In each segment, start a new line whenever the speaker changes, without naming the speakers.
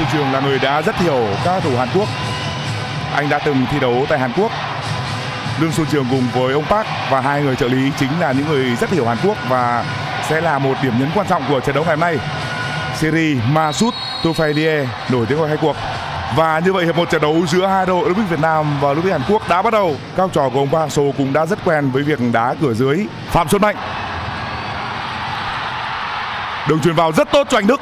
Trường là người đã rất hiểu các cầu thủ Hàn Quốc. Anh đã từng thi đấu tại Hàn Quốc. Lương Xuân Trường cùng với ông Park và hai người trợ lý chính là những người rất hiểu Hàn Quốc và sẽ là một điểm nhấn quan trọng của trận đấu ngày hôm nay. Series Masut Tofailie nổi tiếng ngoài hai cuộc. Và như vậy hiệp một trận đấu giữa hai đội Olympic Việt Nam và Olympic Hàn Quốc đã bắt đầu. Các học trò của ông Park Hang-seo cũng đã rất quen với việc đá cửa dưới. Phạm Xuân Mạnh. Đường chuyền vào rất tốt cho anh Đức.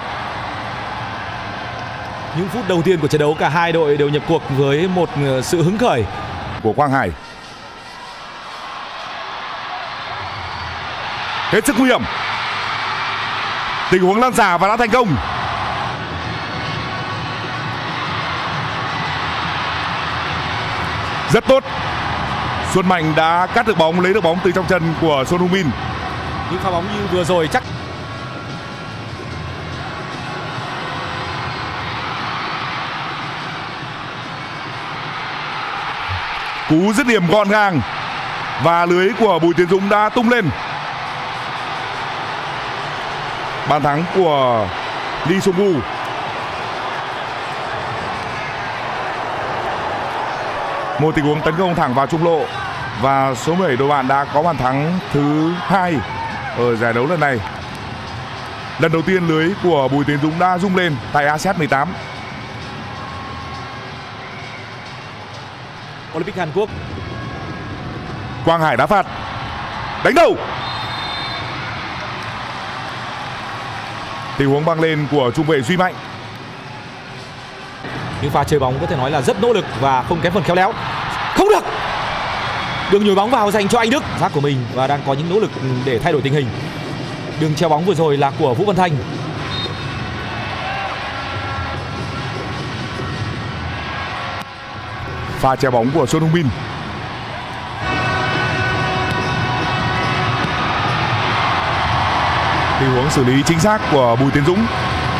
Những phút đầu tiên của trận đấu cả hai đội đều nhập cuộc với một sự hứng khởi
của Quang Hải. Hết sức nguy hiểm. Tình huống lan xả và đã thành công. Rất tốt. Xuân Mạnh đã cắt được bóng, lấy được bóng từ trong chân của Son Heung-min.
Những pha bóng như vừa rồi chắc
cú dứt điểm gọn gàng và lưới của Bùi Tiến Dũng đã tung lên. Bàn thắng của Lee Sung-woo. Một tình huống tấn công thẳng vào trung lộ và số 17 đội bạn đã có bàn thắng thứ 2 ở giải đấu lần này. Lần đầu tiên lưới của Bùi Tiến Dũng đã rung lên tại ASEAN 18.
Olympic Hàn Quốc.
Quang Hải đá phạt. Đánh đầu. Tình huống băng lên của trung vệ Duy Mạnh.
Những pha chơi bóng có thể nói là rất nỗ lực và không kém phần khéo léo. Không được. Đường nhồi bóng vào dành cho anh Đức. Giác của mình và đang có những nỗ lực để thay đổi tình hình. Đường treo bóng vừa rồi là của Vũ Văn Thanh.
Pha treo bóng của Son Heung-min. Tình huống xử lý chính xác của Bùi Tiến Dũng.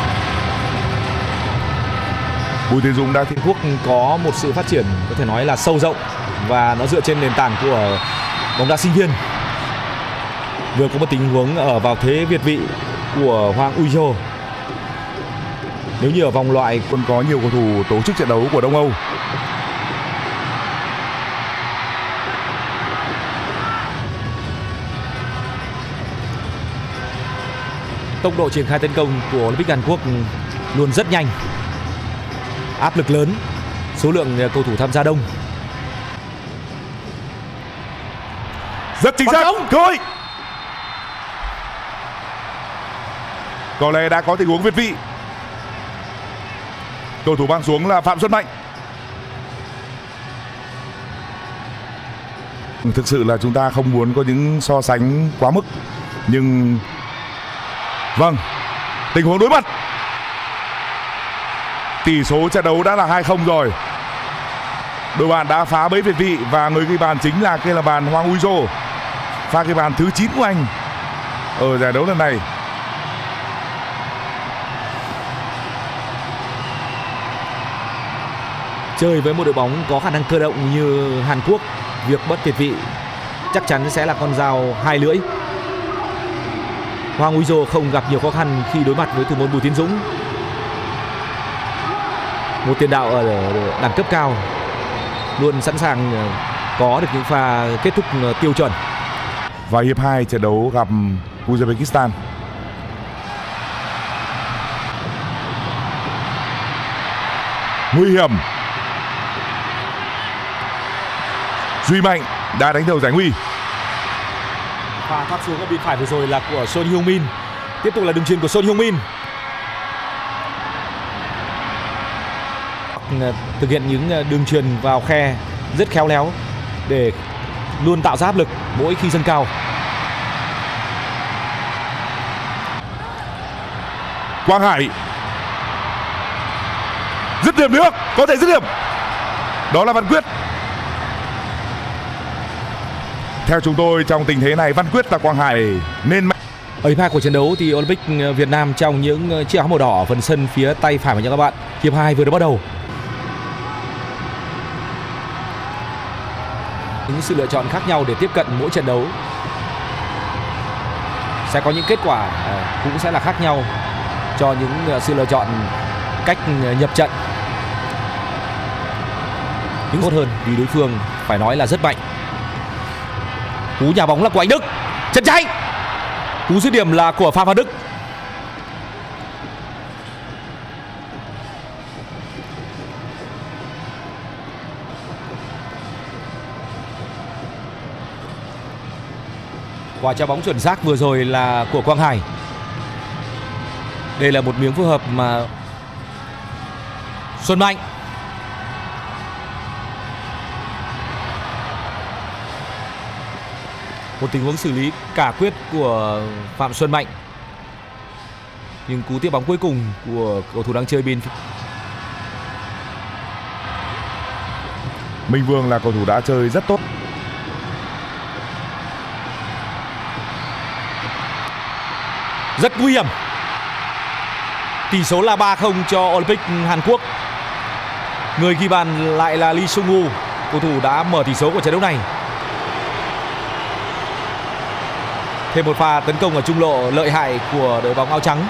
Bùi Tiến Dũng đã
Hàn Quốc có một sự phát triển có thể nói là sâu rộng và nó dựa trên nền tảng của bóng đá sinh viên. Vừa có một tình huống ở vào thế việt vị của Hwang Ui-jo. Nếu như ở vòng loại
còn có nhiều cầu thủ tổ chức trận đấu của Đông Âu.
Tốc độ triển khai tấn công của Olympic Hàn Quốc luôn rất nhanh, áp lực lớn, số lượng cầu thủ tham gia đông.
Rất chính xác. Cơ hội. Có lẽ đã có tình huống việt vị. Cầu thủ băng xuống là Phạm Xuân Mạnh. Thực sự là chúng ta không muốn có những so sánh quá mức, nhưng vâng, tình huống đối mặt. Tỷ số trận đấu đã là 2-0 rồi. Đội bạn đã phá bẫy việt vị và người ghi bàn chính là là bàn Hwang Ui-jo. Pha ghi bàn thứ 9 của anh ở giải đấu lần này.
Chơi với một đội bóng có khả năng cơ động như Hàn Quốc, việc bất việt vị chắc chắn sẽ là con dao hai lưỡi. Hwang Ui-jo không gặp nhiều khó khăn khi đối mặt với thủ môn Bùi Tiến Dũng, một tiền đạo ở đẳng cấp cao, luôn sẵn sàng có được những pha kết thúc tiêu chuẩn.
Và hiệp 2 trận đấu gặp Uzbekistan. Nguy hiểm. Duy Mạnh đã đánh đầu giải nguy.
Pha thoát xuống ở bên phải vừa rồi là của Son Heung-min. Tiếp tục là đường chuyền của Son Heung-min. Thực hiện những đường chuyền vào khe rất khéo léo để luôn tạo ra áp lực mỗi khi dâng cao.
Quang Hải dứt điểm được, có thể dứt điểm. Đó là Văn Quyết. Theo chúng tôi trong tình thế này Văn Quyết và Quang Hải nên
ở hiệp 2 của trận đấu thì Olympic Việt Nam trong những chiếc áo màu đỏ ở phần sân phía tay phải của các bạn. Hiệp 2 vừa đã bắt đầu. Những sự lựa chọn khác nhau để tiếp cận mỗi trận đấu sẽ có những kết quả cũng sẽ là khác nhau cho những sự lựa chọn cách nhập trận nhưng tốt hơn vì đối phương phải nói là rất mạnh. Cú nhà bóng là của Anh Đức, chân trái, cú dứt điểm là của Phạm Văn Đức. Quả trái bóng chuẩn xác vừa rồi là của Quang Hải. Đây là một miếng phối hợp mà Xuân Mạnh. Một tình huống xử lý cả quyết của Phạm Xuân Mạnh. Nhưng cú tiếp bóng cuối cùng của cầu thủ đang chơi bên
Minh Vương là cầu thủ đã chơi rất tốt.
Rất nguy hiểm. Tỷ số là 3-0 cho Olympic Hàn Quốc. Người ghi bàn lại là Lee Sung Woo, cầu thủ đã mở tỷ số của trận đấu này. Thêm một pha tấn công ở trung lộ lợi hại của đội bóng áo trắng.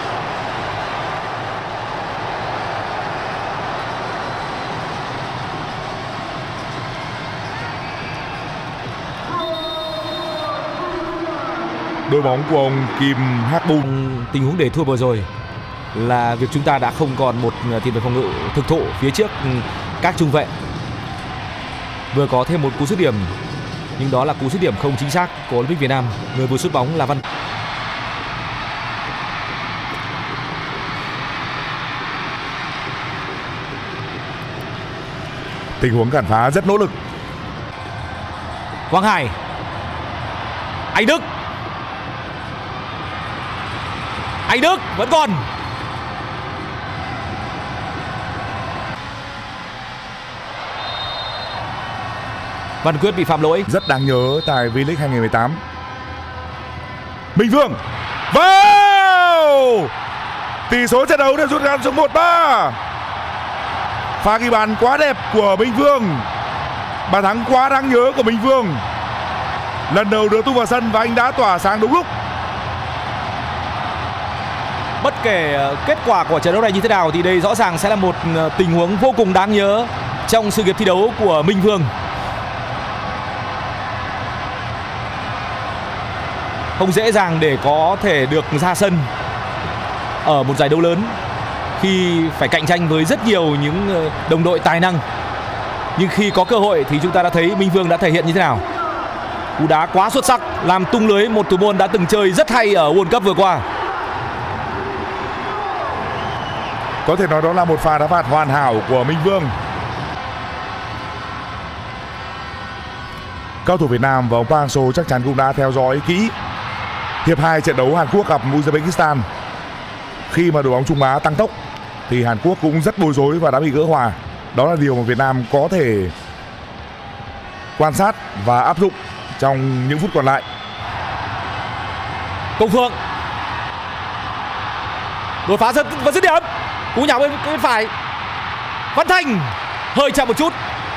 Đội bóng của ông Kim Hak Bum.
Tình huống để thua vừa rồi là việc chúng ta đã không còn một tiền vệ phòng ngự thực thụ phía trước các trung vệ. Vừa có thêm một cú dứt điểm, nhưng đó là cú dứt điểm không chính xác của Olympic Việt Nam. Người vừa sút bóng là Văn.
Tình huống cản phá rất nỗ lực.
Quang Hải, Anh Đức, Anh Đức vẫn còn. Văn Quyết bị phạm lỗi.
Rất đáng nhớ tại V-League 2018. Minh Vương vào. Tỷ số trận đấu đã rút ngắn xuống 1-3. Pha ghi bàn quá đẹp của Minh Vương. Bàn thắng quá đáng nhớ của Minh Vương. Lần đầu được tung vào sân và anh đã tỏa sáng đúng lúc.
Bất kể kết quả của trận đấu này như thế nào thì đây rõ ràng sẽ là một tình huống vô cùng đáng nhớ trong sự nghiệp thi đấu của Minh Vương. Không dễ dàng để có thể được ra sân ở một giải đấu lớn khi phải cạnh tranh với rất nhiều những đồng đội tài năng. Nhưng khi có cơ hội thì chúng ta đã thấy Minh Vương đã thể hiện như thế nào. Cú đá quá xuất sắc làm tung lưới một thủ môn đã từng chơi rất hay ở World Cup vừa qua.
Có thể nói đó là một pha đá phạt hoàn hảo của Minh Vương. Cầu thủ Việt Nam và ông Park Hang-seo chắc chắn cũng đã theo dõi kỹ hiệp 2 trận đấu Hàn Quốc gặp Uzbekistan. Khi mà đội bóng Trung Á tăng tốc thì Hàn Quốc cũng rất bối rối và đã bị gỡ hòa. Đó là điều mà Việt Nam có thể quan sát và áp dụng trong những phút còn lại.
Công Phượng đột phá và dứt điểm. Cú nhào bên phải. Văn Thành hơi chậm một chút.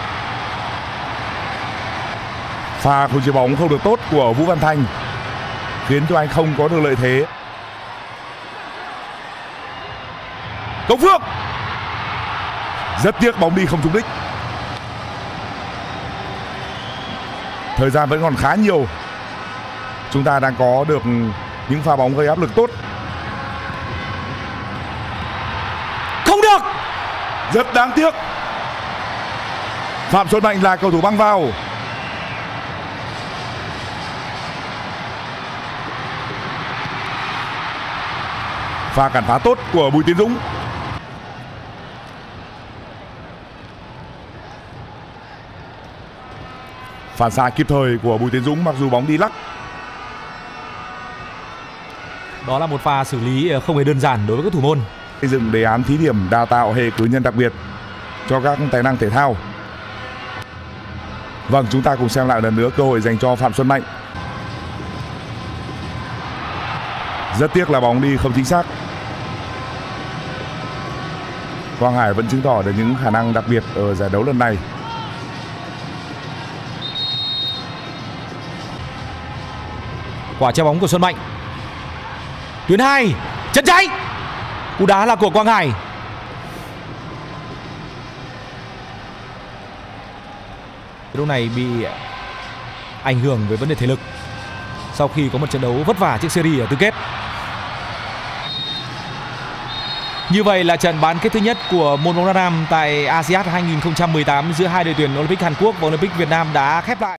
Pha khống chế bóng không được tốt của Vũ Văn Thành khiến cho anh không có được lợi thế. Công Phượng rất tiếc bóng đi không trúng đích. Thời gian vẫn còn khá nhiều. Chúng ta đang có được những pha bóng gây áp lực tốt.
Không được.
Rất đáng tiếc. Phạm Xuân Mạnh là cầu thủ băng vào. Pha cản phá tốt của Bùi Tiến Dũng. Phản xạ kịp thời của Bùi Tiến Dũng mặc dù bóng đi lắc.
Đó là một pha xử lý không hề đơn giản đối với các thủ môn.
Xây dựng đề án thí điểm đào tạo hệ cử nhân đặc biệt cho các tài năng thể thao. Vâng, chúng ta cùng xem lại lần nữa cơ hội dành cho Phạm Xuân Mạnh. Rất tiếc là bóng đi không chính xác. Quang Hải vẫn chứng tỏ được những khả năng đặc biệt ở giải đấu lần này.
Quả treo bóng của Xuân Mạnh. Tuyến 2, chân trái. Cú đá là của Quang Hải. Lúc này bị ảnh hưởng về vấn đề thể lực sau khi có một trận đấu vất vả trước series ở tứ kết. Như vậy là trận bán kết thứ nhất của môn bóng đá nam tại ASEAN 2018 giữa hai đội tuyển Olympic Hàn Quốc và Olympic Việt Nam đã khép lại.